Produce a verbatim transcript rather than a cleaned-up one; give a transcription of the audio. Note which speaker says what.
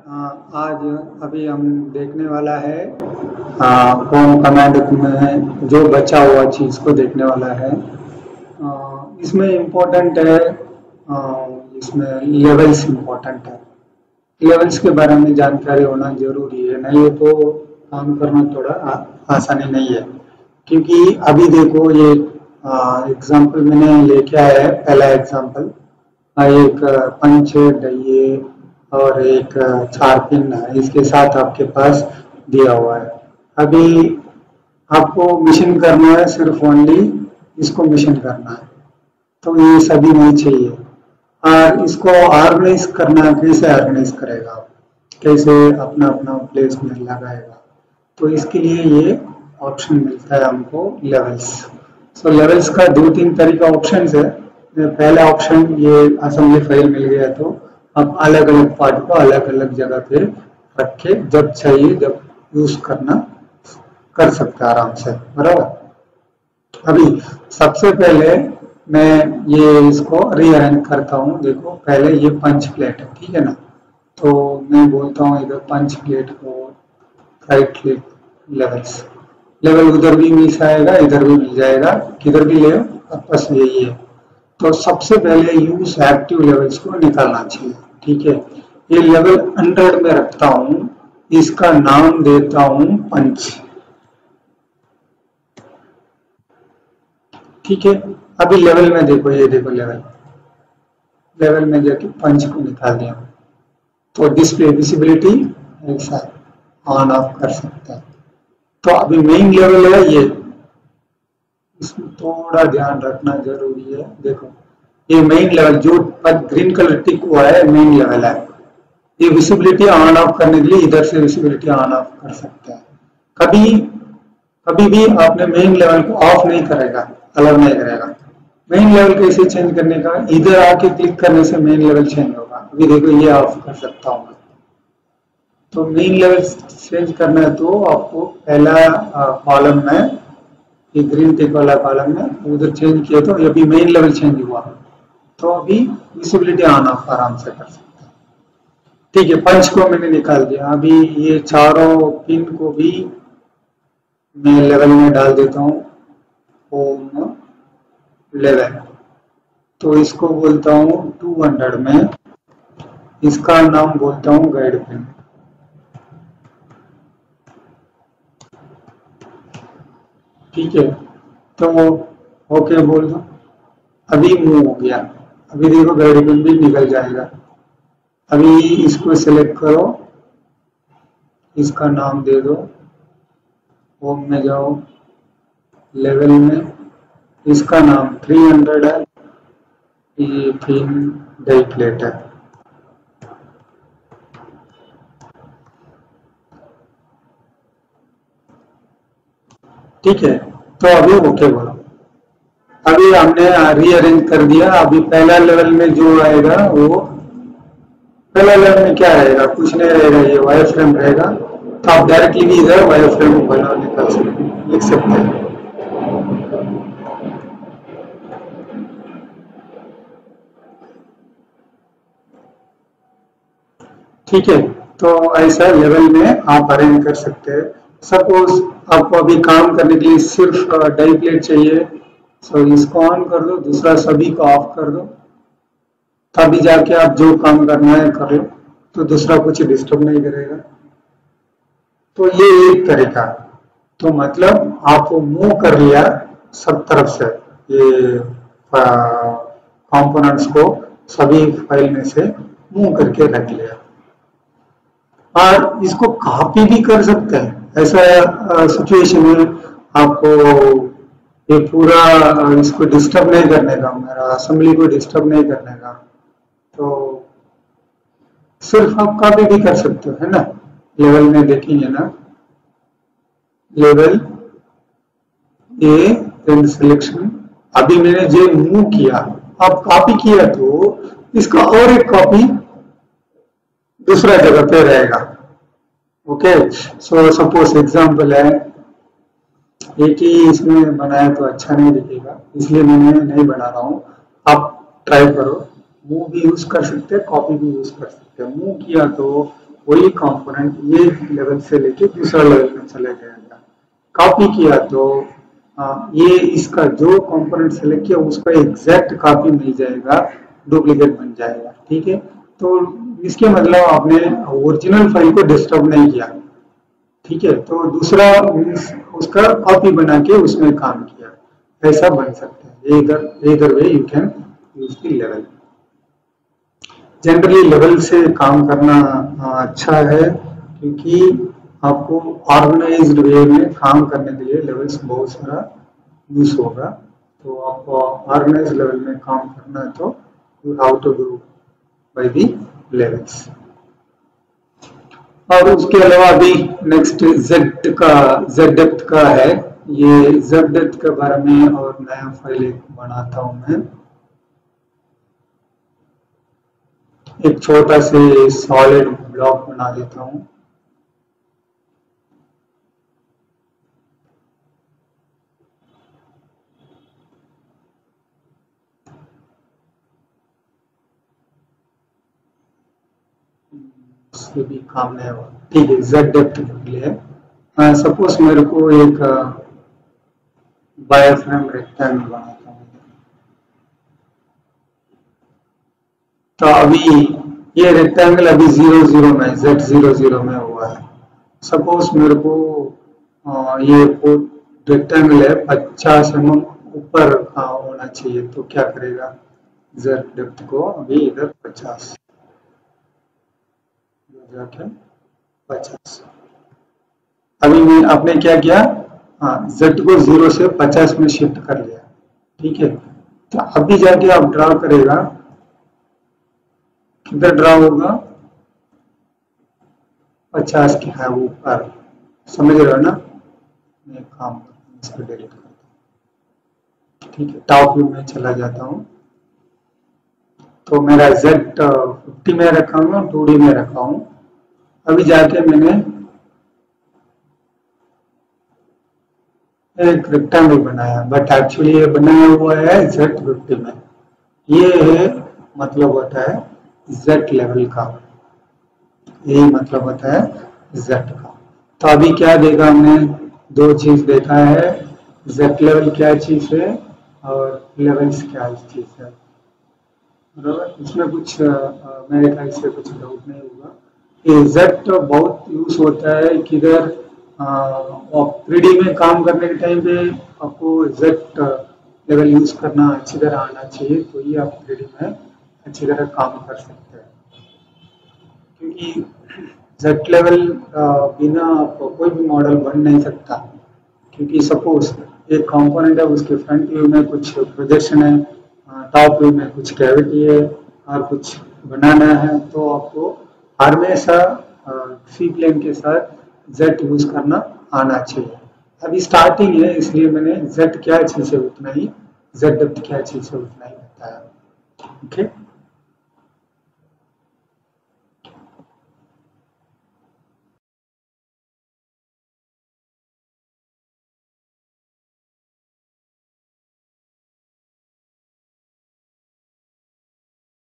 Speaker 1: अ, आज अभी हम देखने वाला है होम कमांड में जो बचा हुआ चीज़ को देखने वाला है। अ, इसमें इम्पोर्टेंट है, अ, इसमें लेवल्स इम्पोर्टेंट है। लेवल्स के बारे में जानकारी होना जरूरी है, नहीं तो काम करना थोड़ा आ, आसानी नहीं है। क्योंकि अभी देखो ये एग्जाम्पल मैंने लेके आया है। पहला एग्जाम्पल एक पंच डहिए और एक चार पिन है, इसके साथ आपके पास दिया हुआ है। अभी आपको मिशन करना है, सिर्फ ओनली इसको मिशन करना है, तो ये सभी नहीं चाहिए। और इसको ऑर्गेनाइज करना, कैसे ऑर्गेनाइज करेगा आप, कैसे अपना अपना प्लेस में लगाएगा, तो इसके लिए ये ऑप्शन मिलता है हमको लेवल्स। सो लेवल्स का दो तीन तरीका ऑप्शन है। पहला ऑप्शन ये असेंबली फाइल मिल गया तो आप अलग अलग पार्ट को अलग अलग जगह पे रख के जब चाहिए जब यूज करना कर सकते हैं आराम से, बराबर। अभी सबसे पहले मैं ये इसको रीअरेंज करता हूँ। देखो पहले ये पंच प्लेट है, ठीक है ना, तो मैं बोलता हूँ इधर पंच प्लेट को राइट क्लिक लेवल्स। लेवल उधर भी मिल जाएगा, इधर भी मिल जाएगा, किधर भी ले बस यही है। तो सबसे पहले यूज एक्टिव लेवल्स को निकालना चाहिए, ठीक है। ये लेवल हंड्रेड में रखता हूं, इसका नाम देता हूं पंच, ठीक है। अभी लेवल में देखो, ये देखो लेवल लेवल में जाके पंच को निकाल दिया, तो डिस्प्ले विजिबिलिटी ऐसा ऑन ऑफ कर सकते हैं। तो अभी मेन लेवल है ये, इसमें थोड़ा ध्यान रखना जरूरी है। देखो ये मेन लेवल जो ग्रीन कलर टिक हुआ है मेन लेवल है। ये विजिबिलिटी ऑन ऑफ करने के लिए इधर से विजिबिलिटी ऑन ऑफ कर सकते हैं। कभी कभी भी आपने मेन लेवल को ऑफ नहीं करेगा, अलग नहीं करेगा। मेन लेवल कैसे चेंज करने का, इधर आके क्लिक करने से मेन लेवल चेंज होगा। अभी देखो ये ऑफ कर सकता हूँ मैं। तो मेन लेवल चेंज करना है तो आपको पहला कॉलम में ये ग्रीन टिक वाला कॉलम में उधर चेंज किया तो अभी मेन लेवल चेंज हुआ, तो अभी विजिबिलिटी ऑन ऑफ आराम से कर सकते हैं, ठीक है। पंच को मैंने निकाल दिया। अभी ये चारों पिन को भी मैं लेवल में डाल देता हूँ, होम लेवल। तो इसको बोलता हूँ टू हंड्रेड में, इसका नाम बोलता हूँ गाइड पिन, ठीक है। तो ओके बोल दो, अभी मूव हो गया। अभी देखो गाइड पिन भी निकल जाएगा। अभी इसको सिलेक्ट करो, इसका नाम दे दो, होम में जाओ, लेवल में इसका नाम थ्री हंड्रेड है, ये पिन डाई प्लेट है, ठीक है। तो अभी ओके बोलो। अभी हमने रीअरेंज कर दिया। अभी पहला लेवल में जो आएगा वो पहला लेवल में क्या रहेगा, कुछ नहीं रहेगा, ये वायर फ्रेम रहेगा। तो आप डायरेक्टली भी इधर वायर फ्रेम बना निकाल सकते लिख सकते हैं, ठीक है। तो ऐसा लेवल में आप अरेंज कर सकते हैं। सपोज आपको अभी काम करने के लिए सिर्फ डाई प्लेट चाहिए, सो इसको ऑन कर दो, दूसरा सभी को ऑफ कर दो, तभी जाके आप जो काम करना है कर लो, तो दूसरा कुछ डिस्टर्ब नहीं करेगा। तो ये एक तरीका। तो मतलब आपको मूव कर लिया सब तरफ से, ये कंपोनेंट्स को सभी फाइल में से मूव करके रख लिया। और इसको कॉपी भी कर सकते हैं। ऐसा सिचुएशन में आपको ये पूरा इसको डिस्टर्ब नहीं करने का, मेरा असेंबली को डिस्टर्ब नहीं करने का, तो सिर्फ आप कॉपी भी कर सकते हो, है ना। लेवल में देखेंगे ना, लेवल ए एंड सिलेक्शन। अभी मैंने जो मूव किया, अब कॉपी किया तो इसका और एक कॉपी दूसरा जगह पे रहेगा, ओके। सो सपोज एग्जांपल है, एक ही इसमें बनाया तो अच्छा नहीं दिखेगा, इसलिए मैंने नहीं बना रहा हूँ। आप ट्राई करो, मूव भी यूज कर सकते हैं, कॉपी भी यूज कर सकते हैं। मूव किया तो वही कंपोनेंट ये लेवल से लेके दूसरा लेवल में चला जाएगा। कॉपी किया तो आ, ये इसका जो कंपोनेंट सेलेक्ट किया उसका एग्जैक्ट कॉपी मिल जाएगा, डुप्लीकेट बन जाएगा। ठीक है, तो इसके मतलब आपने ओरिजिनल फाइल को डिस्टर्ब नहीं किया। ठीक है, तो दूसरा मीन्स उसका कॉपी बना के उसमें काम किया, ऐसा बन सकता है। इधर इधर way you can use the level. Generally level से काम करना अच्छा है, क्योंकि आपको ऑर्गेनाइज्ड वे में काम करने के लिए लेवल्स बहुत सारा यूज होगा। तो आपको ऑर्गेनाइज लेवल में काम करना है तो you have to do by the levels. और उसके अलावा अभी नेक्स्ट जेड का जेड डेप्थ का है। ये जेड डेप्थ के बारे में और नया फाइल एक बनाता हूं मैं, एक छोटा से सॉलिड ब्लॉक बना देता हूं। उससे भी काम नहीं होगा। ठीक है, जेड डेप्थ के लिए सपोज मेरे को एक बायफ्रेम रेक्टेंगल बनाता हूँ। तो अभी ये रेक्टेंगल अभी जीरो जीरो में जेड जीरो जीरो में हुआ है। सपोज मेरे को आ, ये रेक्टेंगल है पचास एम एम ऊपर होना चाहिए, तो क्या करेगा, जेड डेप्थ को अभी इधर पचास जाके पचास। अभी मैं आपने क्या किया, हाँ जेड को जीरो से पचास में शिफ्ट कर लिया। ठीक है, तो अभी जाके आप ड्रा करेगा, किधर ड्रा होगा, पचास के है ऊपर। समझ रहे हो ना, मैं काम इसको डिलीट करता हूँ। ठीक है, टॉप व्यू में चला जाता हूँ। तो मेरा जेड फिफ्टी में रखा हूँ, टू डी में रखा हूँ। अभी जाके मैंने एक रेक्टेंगल बनाया, बट एक्चुअली ये बनाया हुआ है जेड फिफ्टी में। ये है मतलब होता है जेड लेवल का, यही मतलब होता है जेड का। तो अभी क्या देखा हमने, दो चीज देखा है, जेड लेवल क्या चीज है और लेवल्स क्या चीज है। बराबर, इसमें कुछ मेरे ख्याल से कुछ डाउट नहीं होगा। ये जेड तो बहुत यूज होता है किधर, थ्री डी में काम करने के टाइम पे आपको जेड लेवल यूज करना अच्छी तरह आना चाहिए, तो ये आप थ्री डी में अच्छी तरह काम कर सकते हैं। क्योंकि जेड लेवल बिना आपको कोई भी मॉडल बन नहीं सकता। क्योंकि सपोज एक कंपोनेंट है, उसके फ्रंट व्यू में कुछ प्रोजेक्शन है, टॉप व्यू में कुछ कैविटी है और कुछ बनाना है, तो आपको हमेशा सी प्लेन के साथ जेड यूज करना आना चाहिए। अभी स्टार्टिंग है इसलिए मैंने जेड क्या चीज है उतना ही, जेड डेप्थ क्या चीज है उतना ही बताया। ओके।